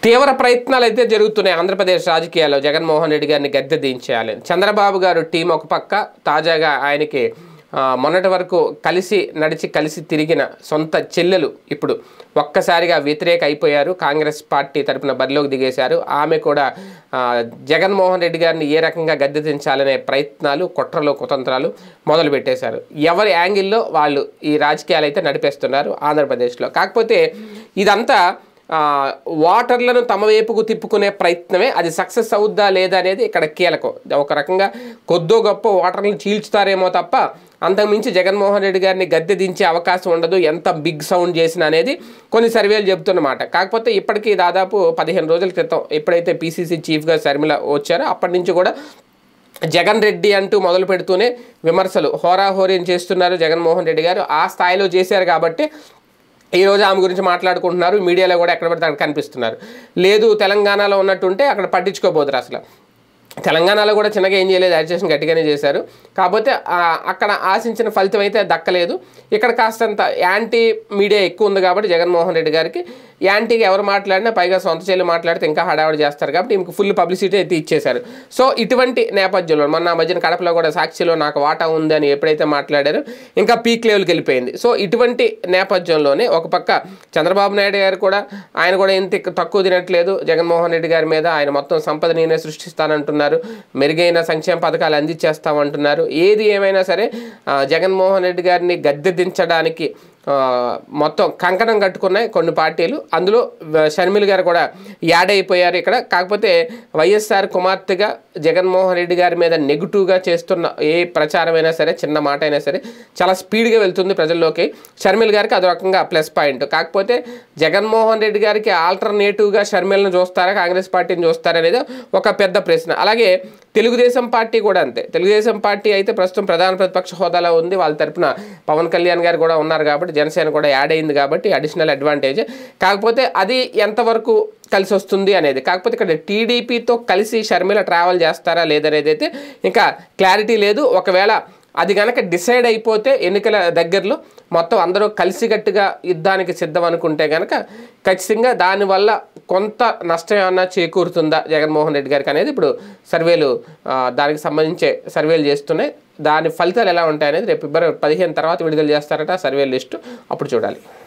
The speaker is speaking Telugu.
తీవ్ర ప్రయత్నాలు అయితే జరుగుతున్నాయి ఆంధ్రప్రదేశ్ రాజకీయాల్లో జగన్మోహన్ రెడ్డి గారిని గద్దె దించేయాలి. చంద్రబాబు గారు టీం ఒక పక్క, తాజాగా ఆయనకి మొన్నటి వరకు నడిచి కలిసి తిరిగిన సొంత చెల్లెలు ఇప్పుడు ఒక్కసారిగా వ్యతిరేక అయిపోయారు. కాంగ్రెస్ పార్టీ తరపున బరిలోకి దిగేశారు. ఆమె కూడా జగన్మోహన్ రెడ్డి గారిని ఏ రకంగా గద్దె దించాలనే ప్రయత్నాలు, కుట్రలు, కుతంత్రాలు మొదలు పెట్టేశారు. ఎవరి యాంగిల్లో వాళ్ళు ఈ రాజకీయాలు అయితే నడిపేస్తున్నారు ఆంధ్రప్రదేశ్లో. కాకపోతే ఇదంతా ఓటర్లను తమ వైపుకు తిప్పుకునే ప్రయత్నమే. అది సక్సెస్ అవుద్దా లేదా అనేది ఇక్కడ కీలకం. ఒక రకంగా కొద్దో గొప్ప ఓటర్లను చీల్చుతారేమో తప్ప అంతకుమించి జగన్మోహన్ రెడ్డి గారిని గద్దె దించే అవకాశం ఉండదు, ఎంత బిగ్ సౌండ్ చేసినా అనేది కొన్ని సర్వేలు చెబుతున్నమాట. కాకపోతే ఇప్పటికీ దాదాపు 15 రోజుల క్రితం ఎప్పుడైతే పీసీసీ చీఫ్గా షర్మిల వచ్చారో అప్పటి నుంచి కూడా జగన్ రెడ్డి అంటూ మొదలు పెడుతూనే విమర్శలు హోరాహోరీని చేస్తున్నారు జగన్మోహన్ రెడ్డి గారు. ఆ స్థాయిలో చేశారు కాబట్టి ఈరోజు ఆమె గురించి మాట్లాడుకుంటున్నారు. మీడియాలో కూడా ఎక్కడ పడితే అక్కడ కనిపిస్తున్నారు. లేదు తెలంగాణలో ఉన్నట్టుంటే అక్కడ పట్టించుకోబోదురు. అసలు తెలంగాణలో కూడా చిన్నగా ఏం చేయలేదు, అడ్జస్టేషన్ గట్టిగానే చేశారు. కాకపోతే అక్కడ ఆశించిన ఫలితం అయితే దక్కలేదు. ఇక్కడ కాస్తంత యాంటీ మీడియా ఎక్కువ ఉంది కాబట్టి జగన్మోహన్ రెడ్డి గారికి యాంటీగా ఎవరు మాట్లాడినా, పైగా సొంత చెల్లి మాట్లాడితే ఇంకా హడావుడి చేస్తారు కాబట్టి ఈమెకు ఫుల్ పబ్లిసిటీ అయితే ఇచ్చేశారు. సో ఇటువంటి నేపథ్యంలో మొన్న మధ్యన కడపలో కూడా సాక్షిలో నాకు వాటా ఉంది అని ఎప్పుడైతే మాట్లాడారో ఇంకా పీక్ లెవెల్కి వెళ్ళిపోయింది. సో ఇటువంటి నేపథ్యంలోనే ఒక పక్క చంద్రబాబు నాయుడు గారు కూడా ఆయన కూడా ఇంత తక్కువ తినట్లేదు జగన్మోహన్ రెడ్డి గారి మీద. ఆయన మొత్తం సంపద నేనే సృష్టిస్తానంటున్నారు, మెరుగైన సంక్షేమ పథకాలు అందించేస్తామంటున్నారు. ఏది ఏమైనా సరే జగన్మోహన్ రెడ్డి గారిని గద్దె దించడానికి మొత్తం కంకణం కట్టుకున్నాయి కొన్ని పార్టీలు. అందులో షర్మిల గారు కూడా యాడ్ అయిపోయారు ఇక్కడ. కాకపోతే వైఎస్ఆర్ కుమార్తెగా జగన్మోహన్ రెడ్డి గారి మీద నెగిటివ్గా చేస్తున్న ఏ ప్రచారమైనా సరే, చిన్న మాట అయినా సరే చాలా స్పీడ్గా వెళ్తుంది ప్రజల్లోకి. షర్మిల గారికి అదో రకంగా ప్లస్ పాయింట్. కాకపోతే జగన్మోహన్ రెడ్డి గారికి ఆల్టర్నేటివ్గా షర్మిలను చూస్తారా, కాంగ్రెస్ పార్టీని చూస్తారా అనేది ఒక పెద్ద ప్రశ్న. అలాగే తెలుగుదేశం పార్టీ కూడా అంతే. తెలుగుదేశం పార్టీ అయితే ప్రస్తుతం ప్రధాన ప్రతిపక్ష హోదాలో ఉంది. వాళ్ళ తరపున పవన్ కళ్యాణ్ గారు కూడా ఉన్నారు కాబట్టి, జనసేన కూడా యాడ్ అయింది కాబట్టి అడిషనల్ అడ్వాంటేజ్. కాకపోతే అది ఎంతవరకు కలిసి వస్తుంది అనేది. కాకపోతే ఇక్కడ టీడీపీతో కలిసి షర్మిల ట్రావెల్ చేస్తారా లేదనేది అయితే ఇంకా క్లారిటీ లేదు. ఒకవేళ అది కనుక డిసైడ్ అయిపోతే ఎన్నికల దగ్గరలో మొత్తం అందరూ కలిసికట్టుగా యుద్ధానికి సిద్ధం అనుకుంటే కనుక ఖచ్చితంగా దానివల్ల కొంత నష్టం ఏమన్నా చేకూరుతుందా జగన్మోహన్ రెడ్డి గారికి అనేది ఇప్పుడు సర్వేలు దానికి సంబంధించే సర్వేలు చేస్తున్నాయి. దాని ఫలితాలు ఎలా ఉంటాయనేది రేపు February 15 తర్వాత విడుదల చేస్తారట సర్వే లిస్టు. అప్పుడు చూడాలి.